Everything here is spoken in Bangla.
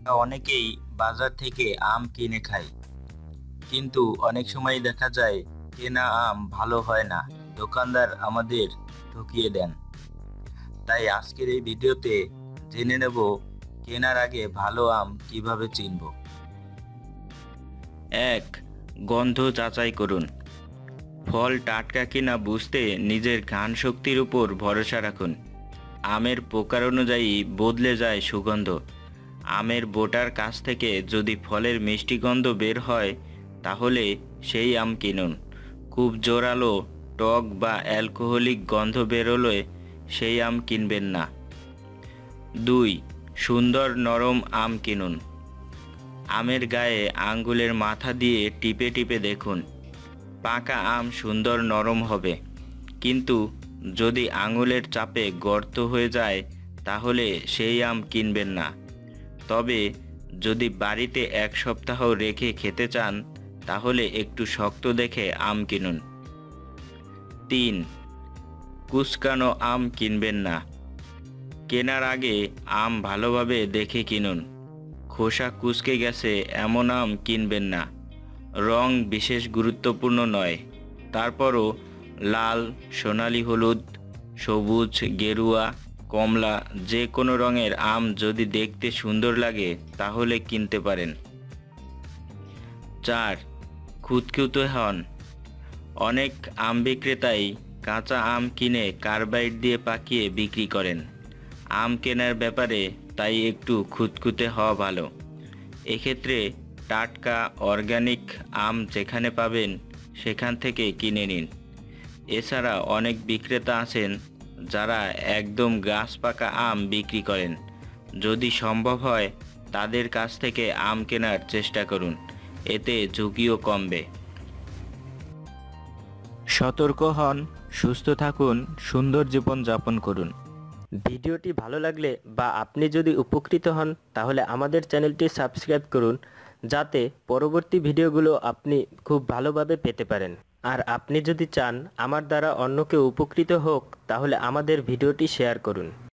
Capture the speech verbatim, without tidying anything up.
অনেকেই বাজার থেকে আম কিনে খায়, কিন্তু অনেক সময় দেখা যায় কেনা আম ভালো হয় না, দোকানদার আমাদের ঠকিয়ে দেন। তাই আজকের এই ভিডিওতে জেনে নেব কেনার আগে ভালো আম কিভাবে চিনব। এক, গন্ধ যাচাই করুন। ফল টাটকা কিনা বুঝতে নিজের ঘ্রাণ শক্তির উপর ভরসা রাখুন। আমের প্রকার অনুযায়ী বদলে যায় সুগন্ধ। আমের বোটার কাছ থেকে যদি ফলের মিষ্টি গন্ধ বের হয়, তাহলে সেই আম কিনুন। খুব জোরালো, টক বা অ্যালকোহলিক গন্ধ বেরোলে সেই আম কিনবেন না। দুই, সুন্দর নরম আম কিনুন। আমের গায়ে আঙ্গুলের মাথা দিয়ে টিপে টিপে দেখুন। পাকা আম সুন্দর নরম হবে, কিন্তু যদি আঙুলের চাপে গর্ত হয়ে যায়, তাহলে সেই আম কিনবেন না। তবে যদি বাড়িতে এক সপ্তাহ রেখে খেতে চান, তাহলে একটু শক্ত দেখে আম কিনুন। তিন, কুচকানো আম কিনবেন না। কেনার আগে আম ভালোভাবে দেখে কিনুন। খোসা কুচকে গেছে এমন আম কিনবেন না। রং বিশেষ গুরুত্বপূর্ণ নয়, তারপরও লাল, সোনালী হলুদ, সবুজ, গেরুয়া, কমলা যে কোনো রঙের আম যদি দেখতে সুন্দর লাগে, তাহলে কিনতে পারেন। চার, খুঁতখুঁতে হন। অনেক আম বিক্রেতাই কাঁচা আম কিনে কার্বাইড দিয়ে পাকিয়ে বিক্রি করেন। আম কেনার ব্যাপারে তাই একটু খুঁতখুঁতে হওয়া ভালো। এক্ষেত্রে টাটকা অর্গানিক আম যেখানে পাবেন সেখান থেকে কিনে নিন। এছাড়া অনেক বিক্রেতা আছেন যারা একদম গাছ পাকা আম বিক্রি করেন। যদি সম্ভব হয় তাদের কাছ থেকে আম কেনার চেষ্টা করুন, এতে ঝুঁকিও কমবে। সতর্ক হন, সুস্থ থাকুন, সুন্দর জীবন যাপন করুন। ভিডিওটি ভালো লাগলে বা আপনি যদি উপকৃত হন, তাহলে আমাদের চ্যানেলটি সাবস্ক্রাইব করুন, যাতে পরবর্তী ভিডিওগুলো আপনি খুব ভালোভাবে পেতে পারেন। আর আপনি যদি চান আমার দ্বারা অন্য কেউ উপকৃত হোক, তাহলে আমাদের ভিডিওটি শেয়ার করুন।